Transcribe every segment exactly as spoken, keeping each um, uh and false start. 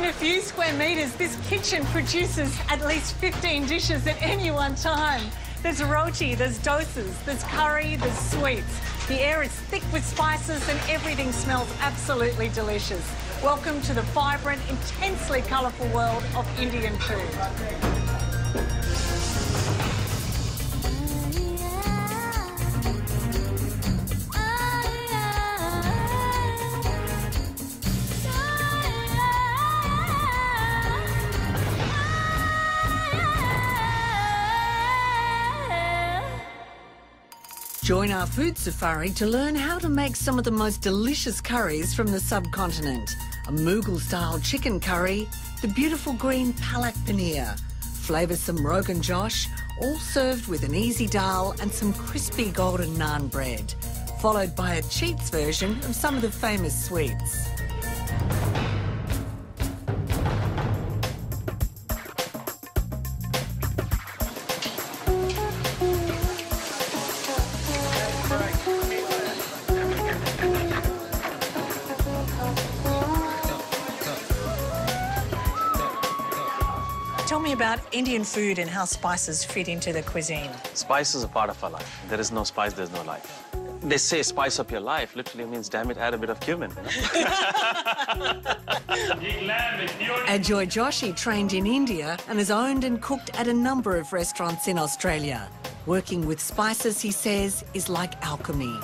Within a few square metres, this kitchen produces at least fifteen dishes at any one time. There's roti, there's dosas, there's curry, there's sweets. The air is thick with spices and everything smells absolutely delicious. Welcome to the vibrant, intensely colourful world of Indian food. Join our food safari to learn how to make some of the most delicious curries from the subcontinent. A Mughal-style chicken curry, the beautiful green palak paneer, flavoursome Rogan Josh, all served with an easy dal and some crispy golden naan bread, followed by a Cheats version of some of the famous sweets. Tell me about Indian food and how spices fit into the cuisine. Spice is a part of our life. There is no spice, there's no life. They say spice up your life literally means, damn it, add a bit of cumin. You know? Ajoy Joshi trained in India and has owned and cooked at a number of restaurants in Australia. Working with spices, he says, is like alchemy.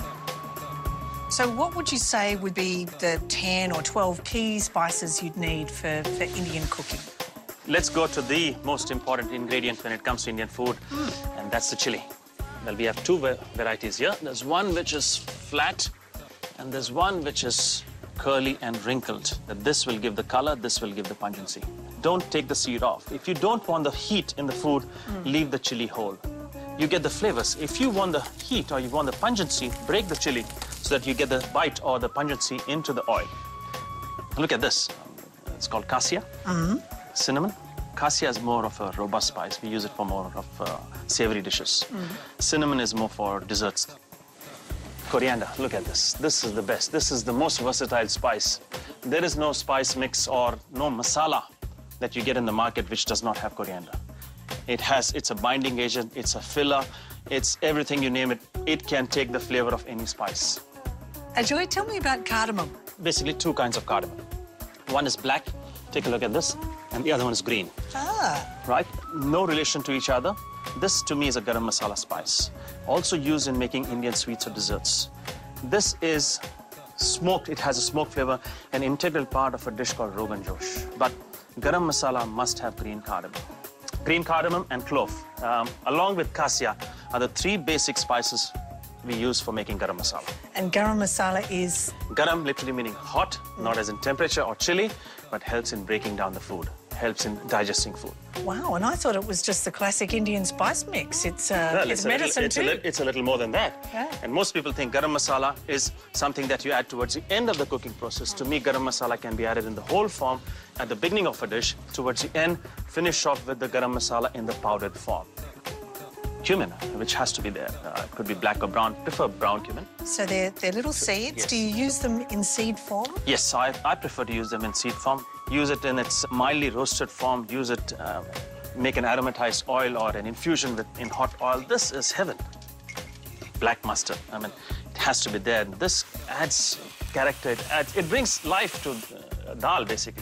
So what would you say would be the ten or twelve key spices you'd need for, for Indian cooking? Let's go to the most important ingredient when it comes to Indian food, mm. and that's the chili. Well, we have two varieties here. There's one which is flat, and there's one which is curly and wrinkled. That this will give the color, this will give the pungency. Don't take the seed off. If you don't want the heat in the food, mm. leave the chili whole. You get the flavors. If you want the heat or you want the pungency, break the chili so that you get the bite or the pungency into the oil. Look at this. It's called cassia. Mm-hmm. Cinnamon. Cassia is more of a robust spice. We use it for more of uh, savory dishes. Mm. Cinnamon is more for desserts. Coriander, look at this. This is the best. This is the most versatile spice. There is no spice mix or no masala that you get in the market which does not have coriander. It has, it's a binding agent, it's a filler, it's everything you name it. It can take the flavor of any spice. Ajoy, tell me about cardamom. Basically two kinds of cardamom. One is black, take a look at this. And the other one is green. Ah. Right? No relation to each other. This, to me, is a garam masala spice. Also used in making Indian sweets or desserts. This is smoked. It has a smoke flavor, an integral part of a dish called Rogan Josh. But garam masala must have green cardamom. Green cardamom and clove, um, along with cassia, are the three basic spices we use for making garam masala. And garam masala is? Garam literally meaning hot, mm. not as in temperature or chili, but helps in breaking down the food, helps in digesting food. Wow, and I thought it was just the classic Indian spice mix. It's, uh, well, it's, it's medicine little, too. It's a, it's a little more than that. Yeah. And most people think garam masala is something that you add towards the end of the cooking process. Mm. To me, garam masala can be added in the whole form at the beginning of a dish, towards the end, finish off with the garam masala in the powdered form. Cumin, which has to be there. Uh, it could be black or brown. Prefer brown cumin. So they're, they're little seeds. Yes. Do you use them in seed form? Yes, I, I prefer to use them in seed form. Use it in its mildly roasted form. Use it, uh, make an aromatized oil or an infusion with in hot oil. This is heaven. Black mustard. I mean, it has to be there. This adds character. It, adds, it brings life to uh, dal, basically.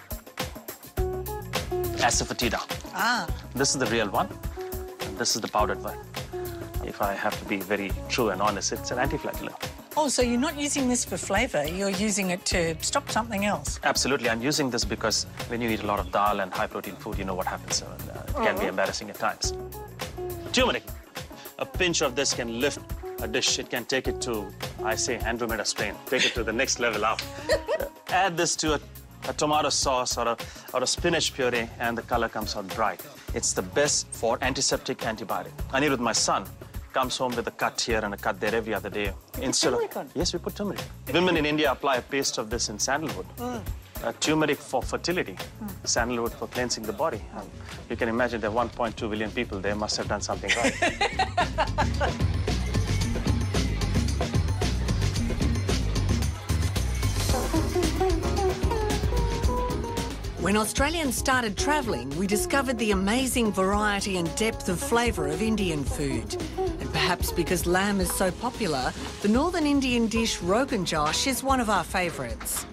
Asafoetida. Ah. This is the real one. This is the powdered one. If I have to be very true and honest, it's an anti-flagellant. Oh, so you're not using this for flavour, you're using it to stop something else? Absolutely. I'm using this because when you eat a lot of dal and high-protein food, you know what happens. So, uh, it can be embarrassing at times. Turmeric. A pinch of this can lift a dish. It can take it to, I say, Andromeda strain. Take it to the next level up. uh, add this to a, a tomato sauce or a, or a spinach puree, and the colour comes out bright. It's the best for antiseptic antibiotic. Anirudh, my son, comes home with a cut here and a cut there every other day. Instead of, on? Yes, we put turmeric. Women in India apply a paste of this in sandalwood. Mm. Uh, turmeric for fertility, mm. sandalwood for cleansing the body. Um, you can imagine there are one point two billion people. They must have done something right. When Australians started travelling, we discovered the amazing variety and depth of flavour of Indian food. And perhaps because lamb is so popular, the northern Indian dish Rogan Josh is one of our favourites.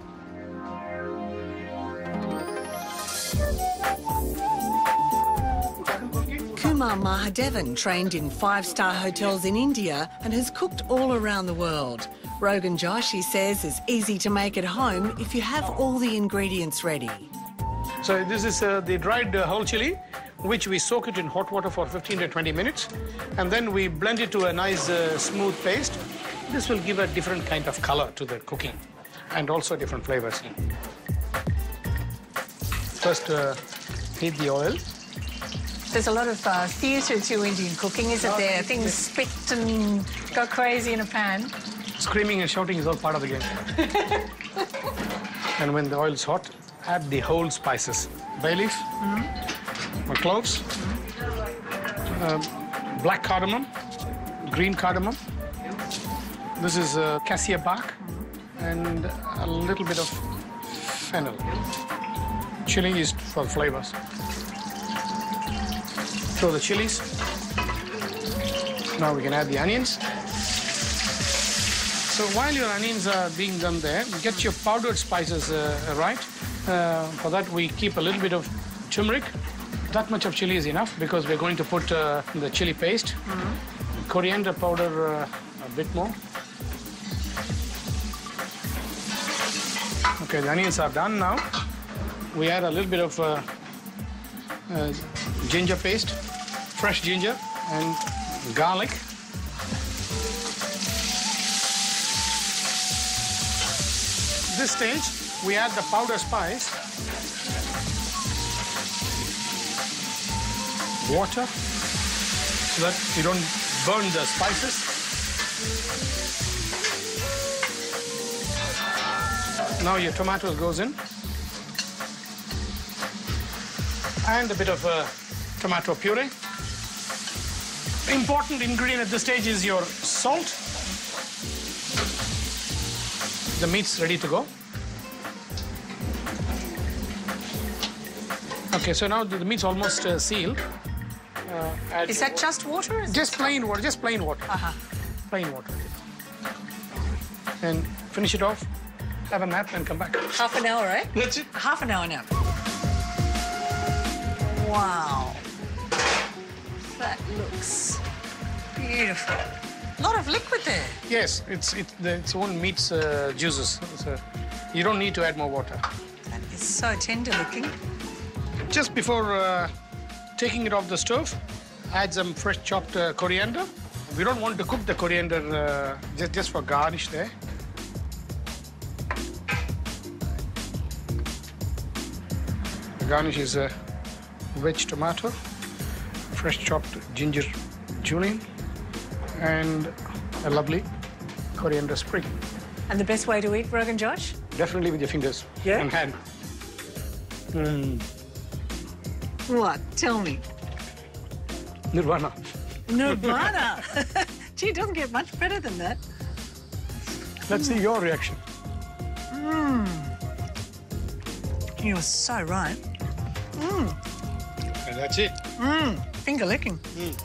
Kumar Mahadevan trained in five-star hotels in India and has cooked all around the world. Rogan Josh, he says, is easy to make at home if you have all the ingredients ready. So this is uh, the dried uh, whole chili, which we soak it in hot water for fifteen to twenty minutes, and then we blend it to a nice uh, smooth paste. This will give a different kind of color to the cooking and also different flavors. First, uh, heat the oil. There's a lot of uh, theatre to Indian cooking, isn't there? Things spit and go crazy in a pan. Screaming and shouting is all part of the game. And when the oil is hot, add the whole spices. Bay leaf, mm-hmm. cloves, mm-hmm. uh, black cardamom, green cardamom. This is uh, cassia bark, mm-hmm. and a little bit of fennel. Chili is for flavors. Throw the chilies. Now we can add the onions. So while your onions are being done there, get your powdered spices uh, right. Uh, for that, we keep a little bit of turmeric. That much of chili is enough because we're going to put uh, the chili paste. Mm-hmm. Coriander powder uh, a bit more. Okay, the onions are done now. We add a little bit of uh, uh, ginger paste, fresh ginger, and garlic. This stage, we add the powder spice, water, so that you don't burn the spices. Now your tomato goes in, and a bit of uh, tomato puree. Important ingredient at this stage is your salt. The meat's ready to go. Okay, so now the meat's almost uh, sealed. Uh, is that just water? Or is just plain water, just plain water. Uh-huh. Plain water. And finish it off, have a nap, and come back. Half an hour, right? That's it. Half an hour nap. Wow. That looks beautiful. A lot of liquid there. Yes, it's it, the, its own meat's uh, juices. So you don't need to add more water. That is so tender looking. Just before uh, taking it off the stove, add some fresh chopped uh, coriander. We don't want to cook the coriander uh, just, just for garnish there. The garnish is a veg tomato, fresh chopped ginger julienne, and a lovely coriander sprig. And the best way to eat Rogan Josh? Definitely with your fingers yeah? and hand. Mm. What? Tell me. Nirvana. Nirvana? Gee, it doesn't get much better than that. Let's see your reaction. Mmm. You're so right. Mmm. And that's it. Mmm. Finger licking. Mm.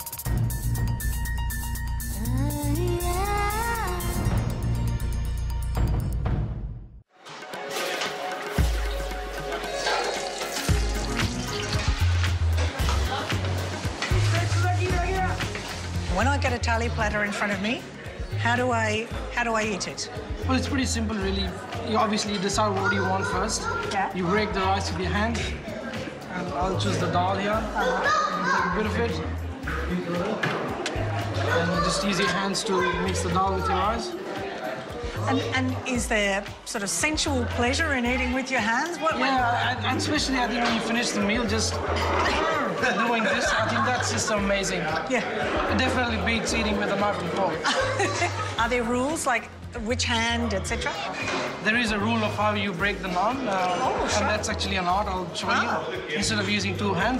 When I get a thali platter in front of me, how do I how do I eat it? Well, it's pretty simple, really. You obviously decide what you want first. Yeah. You break the rice with your hand, and I'll choose the dal here. Uh-huh. Take a bit of it, and you just use your hands to mix the dal with your rice. And, and is there sort of sensual pleasure in eating with your hands? What, Yeah, and especially I think when you finish the meal, just doing this, I think that's just amazing. Yeah. It definitely beats eating with a knife and fork. Are there rules like which hand, et cetera? There is a rule of how you break the naan, uh, Oh, sure. and that's actually an art. I'll show Ah. you. Instead of using two hands,